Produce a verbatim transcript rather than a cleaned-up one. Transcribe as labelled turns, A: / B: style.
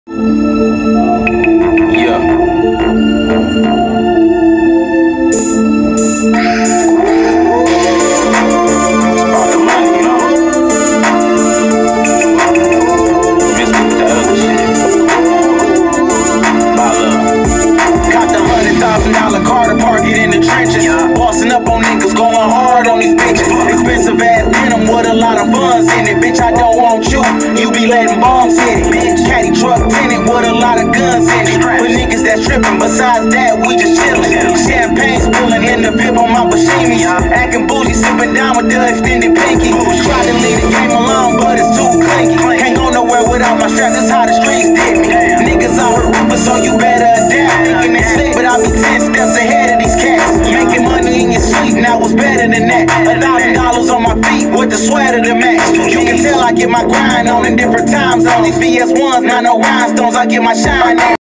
A: Expensive ass denim with a lot of funds in it. Bitch, I don't want you. You be letting bombs hit it. Bitch, caddy truck tinted with a lot of guns in it. For niggas that's tripping, besides that, we just chillin'. Champagne spillin' in the VIP on my Bashimis. Acting bougie, sippin' down with the extended pinky. Tried to leave the game alone, but it's too clinky. Can't go nowhere without my strap, that's how the streets did me. Niggas out here rippin', so you better adapt. Thinking they slick, but I be ten steps ahead of these cats. Making money in your sleep, now what's better than that? A thousand dollars on my feet with the sweater to match. You can tell I get my grind on in different time zones. These B S ones, not no rhinestones, I get my shine on.